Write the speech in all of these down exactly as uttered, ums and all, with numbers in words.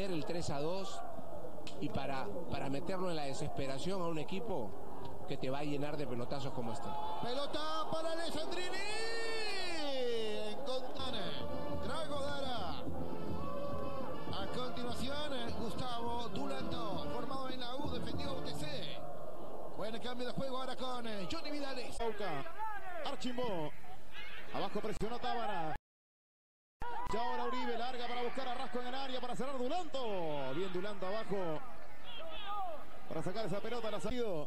el tres a dos y para, para meterlo en la desesperación a un equipo que te va a llenar de pelotazos como este. Pelota para Alessandrini. En Contane. Drago Dara. A continuación, Gustavo Dulanto, formado en la U, defendió U T C. Buen cambio de juego ahora con Johnny Vidales. Archimbó. Abajo presionó Tábara. Ya ahora Uribe larga para buscar a Rasco en el área para cerrar Dulanto. Bien Dulanto abajo. Para sacar esa pelota, la ha salido.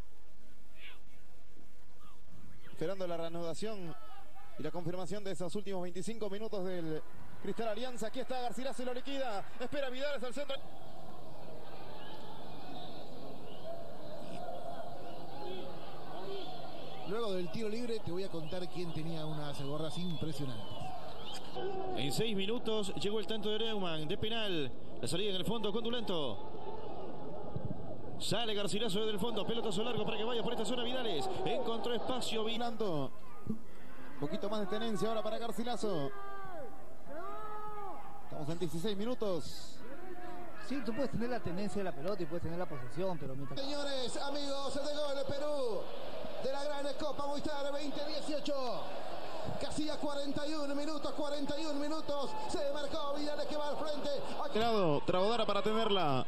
Esperando la reanudación y la confirmación de esos últimos veinticinco minutos del Cristal Alianza. Aquí está Garcilaso y lo liquida. Espera Vidales al centro. Luego del tiro libre te voy a contar quién tenía unas gorras impresionantes. En seis minutos llegó el tanto de Neumann de penal. La salida en el fondo con Dulanto. Sale Garcilaso desde el fondo, pelotazo largo para que vaya por esta zona Vidales. Encontró espacio Dulanto. Un poquito más de tenencia ahora para Garcilaso. Estamos en dieciséis minutos. Sí, tú puedes tener la tenencia de la pelota y puedes tener la posesión, pero mientras... Señores, amigos de Gol de Perú, de la Gran Copa Movistar veinte dieciocho. Casi a cuarenta y uno minutos, cuarenta y uno minutos. Se marcó Vidales que va al frente. Tirado, Tragodara para tenerla.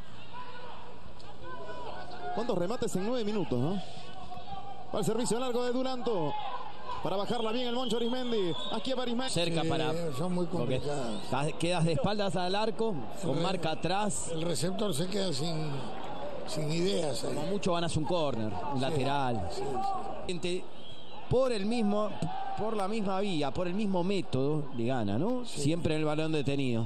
¿Cuántos remates en nueve minutos, no? Para el servicio largo de Dulanto. Para bajarla bien el Moncho Arismendi. Aquí a Arismendi. Cerca para... Sí, son muy complicadas. Quedas de espaldas al arco, con el, marca atrás. El receptor se queda sin, sin ideas. Ahí. Como mucho van a hacer un córner, un sí, lateral. Sí, sí. Por el mismo, por la misma vía, por el mismo método, le gana, ¿no? Sí. Siempre en el balón detenido.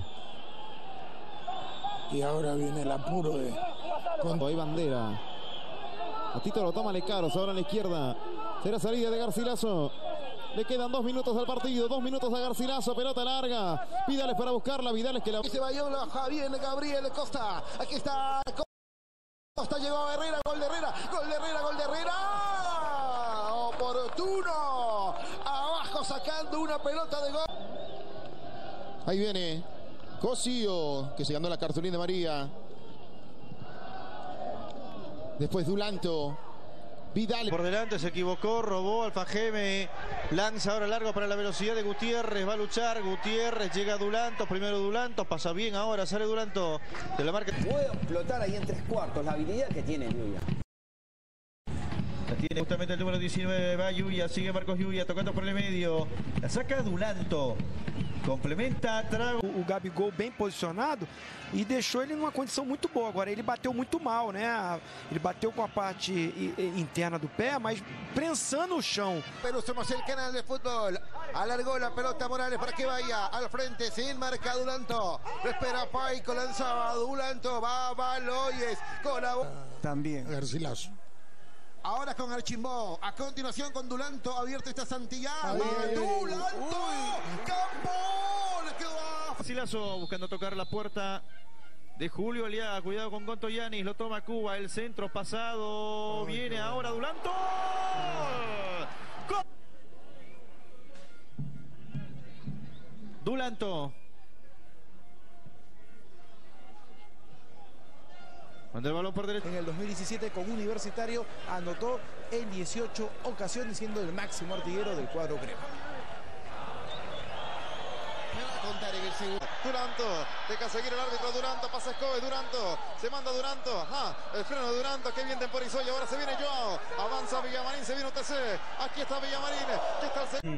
Y ahora viene el apuro de... Cuando hay bandera. A Tito lo toma Lecaros, ahora a la izquierda. Será salida de Garcilaso. Le quedan dos minutos al partido, dos minutos a Garcilaso, pelota larga. Vidales para buscarla, Vidales que la... Y se vaya Javier Gabriel Costa. Aquí está Costa, llegó a Herrera, gol de Herrera, gol de Herrera, gol de Herrera. Oportuno. Abajo sacando una pelota de gol. Ahí viene Cosio, que se ganó la cartulina de María. Después Dulanto. Vidal. Por delante se equivocó, robó Alfajeme. Lanza ahora largo para la velocidad de Gutiérrez. Va a luchar Gutiérrez. Llega Dulanto. Primero Dulanto. Pasa bien ahora. Sale Dulanto de la marca. Puede explotar ahí en tres cuartos. La habilidad que tiene Yuya. La tiene justamente el número diecinueve. Va Yuya. Sigue Marcos Yuya. Tocando por el medio. La saca Dulanto. Complementa, Trago. O Gabigol bem posicionado e deixou ele numa condição muito boa. Agora ele bateu muito mal, né? Ele bateu com a parte interna do pé, mas prensando o chão. Pero somos el canal de fútbol. Alargó la pelota Morales para que vaya al frente sin marca Dulanto. Lo espera Paico, lanzaba Dulanto, va Baloyes con la... También Garcilaso. Ahora con Archimbó, a continuación con Dulanto, abierto está Santiago, Dulanto, Campo, le quedó a... Garcilaso buscando tocar la puerta de Julio Aliaga, cuidado con Gonto Yanis, lo toma Cuba, el centro pasado, oh, viene no. ahora Dulanto. ¡Gol! Dulanto. Manda el balón por derecha. En el dos mil diecisiete con Universitario anotó en dieciocho ocasiones, siendo el máximo artillero del cuadro crema. Me va a contar en el segundo. Duranto, deja seguir el árbitro Duranto, pasa Escobe, Duranto, se manda Duranto, ajá, el freno de Duranto, que bien Temporizoy, ahora se viene Joao, avanza Villamarín, se viene U T C, aquí está Villamarín, aquí está el...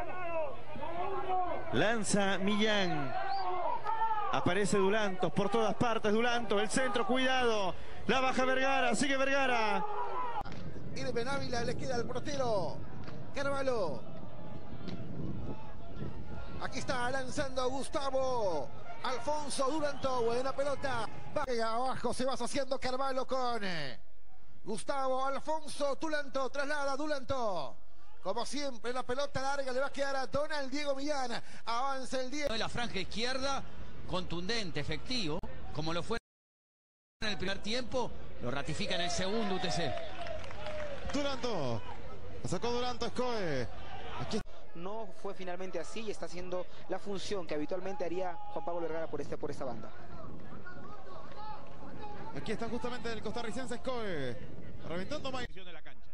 Lanza Millán. Aparece Dulanto, por todas partes Dulanto, el centro, cuidado, la baja Vergara, sigue Vergara. Irben Ávila, le queda al portero, Carvalho. Aquí está lanzando Gustavo, Alfonso Dulanto, buena pelota. Va abajo, se va haciendo Carvalho con Gustavo, Alfonso, Dulanto, traslada Dulanto. Como siempre, la pelota larga le va a quedar a Donald Diego Millán. Avanza el Diego. La franja izquierda, contundente, efectivo, como lo fue en el primer tiempo, lo ratifica en el segundo U T C. Duranto, la sacó Duranto, Escoe. Aquí. No fue finalmente así y está haciendo la función que habitualmente haría Juan Pablo Vergara por, este, por esta banda. Aquí está justamente el costarricense Scoe. Reventando más. De la cancha.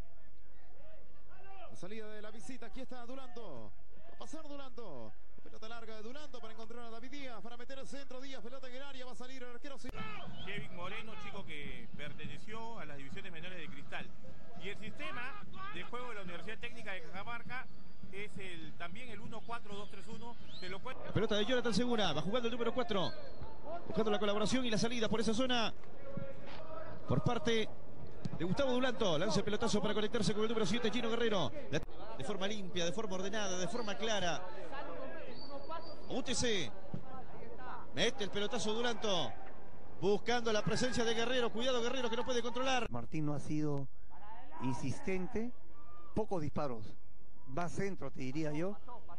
La salida de la visita. Aquí está Duranto. Va a pasar Duranto. Pelota larga de Duranto para encontrar a David Díaz. Para meter el centro. Díaz, pelota en el área. Va a salir el arquero. Kevin Moreno, chico que perteneció a las divisiones menores de Cristal. Y el sistema de juego de la Universidad Técnica de Cajamarca es el, también el uno cuatro dos tres uno. Se lo puede... La pelota de Jonathan Segura. Va jugando el número cuatro. Buscando la colaboración y la salida por esa zona. Por parte de Gustavo Duranto. Lanza el pelotazo para conectarse con el número siete, Gino Guerrero. De forma limpia, de forma ordenada, de forma clara. U T C. Mete el pelotazo Duranto. Buscando la presencia de Guerrero. Cuidado Guerrero que no puede controlar. Martín no ha sido insistente. Pocos disparos. Va centro, te diría yo.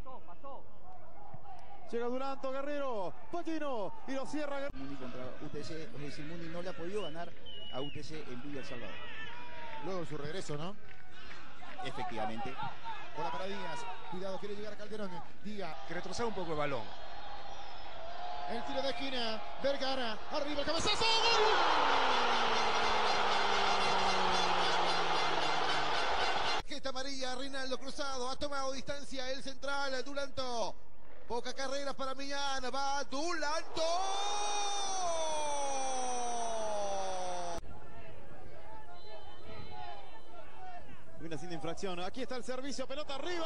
Llega Duranto, Guerrero, Pallino y lo cierra. Muni contra U T C, es decir, Muni no le ha podido ganar a U T C en Villa El Salvador. Luego de su regreso, ¿no? Efectivamente. Bola para Díaz, cuidado, quiere llegar a Calderón. Díaz, que retroceda un poco el balón. El tiro de esquina, Vergara, arriba el cabezazo. ¡Gol! Tarjeta amarilla, Rinaldo cruzado, ha tomado distancia el central, Duranto. Poca carrera para Millán, va Duranto. Una sin infracción, aquí está el servicio, pelota arriba.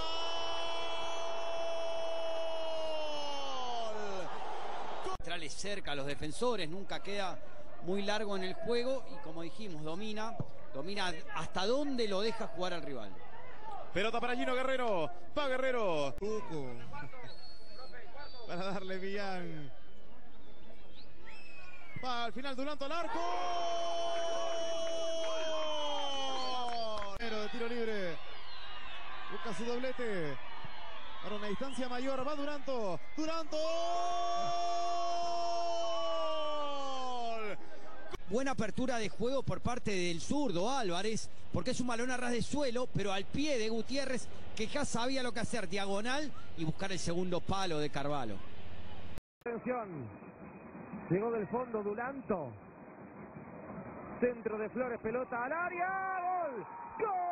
Centrales cerca a los defensores, nunca queda muy largo en el juego y como dijimos, domina, domina hasta dónde lo deja jugar al rival. Pelota para Gino Guerrero, va Guerrero. Cuco. Para darle Millán. Va al final Duranto al arco. De tiro libre. Busca su doblete. Para una distancia mayor. Va Duranto. Duranto. Buena apertura de juego por parte del zurdo Álvarez, porque es un balón a ras de suelo, pero al pie de Gutiérrez, que ya sabía lo que hacer, diagonal y buscar el segundo palo de Carvalho. Atención, llegó del fondo Duranto, centro de Flores, pelota al área, gol, gol.